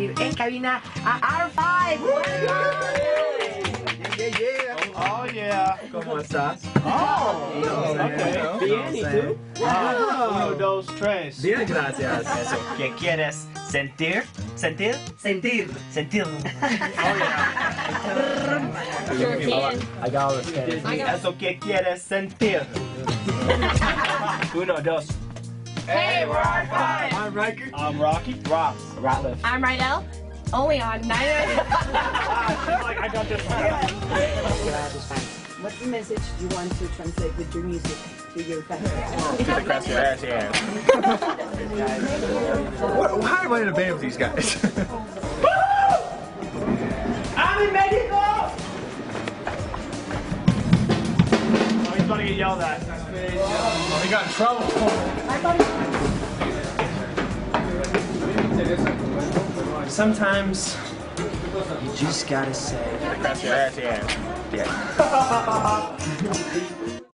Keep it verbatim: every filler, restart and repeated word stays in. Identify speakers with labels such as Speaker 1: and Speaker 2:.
Speaker 1: recibir en cabina a R five.
Speaker 2: Yeah, yeah.
Speaker 3: Oh, yeah.
Speaker 2: ¿Cómo estás?
Speaker 3: Oh, okay.
Speaker 2: Bien, ¿y tú?
Speaker 3: Ah, uno, dos, tres.
Speaker 2: Bien, gracias.
Speaker 4: Eso, ¿qué quieres sentir? ¿Sentir?
Speaker 1: Sentir.
Speaker 4: Sentir.
Speaker 3: Oh, yeah.
Speaker 5: Sure can.
Speaker 2: I got all the Spanish.
Speaker 5: I got
Speaker 4: Eso, ¿qué quieres sentir? Uno, dos.
Speaker 5: Hey, we're R five.
Speaker 2: I'm Riker.
Speaker 3: I'm Rocky.
Speaker 4: Ross. Ratliff.
Speaker 5: I'm Rydell. Only on nine.
Speaker 3: Like, I got this one.
Speaker 1: What's the message you want to translate with your music to your fans?
Speaker 4: Gracias, yeah.
Speaker 2: What, how am I in a band with these guys?
Speaker 1: I'm in Mexico!
Speaker 3: Oh, he's about to get yelled at.
Speaker 2: Oh, he got in trouble.
Speaker 6: Sometimes you just gotta say
Speaker 4: Gracias, yeah. Yeah.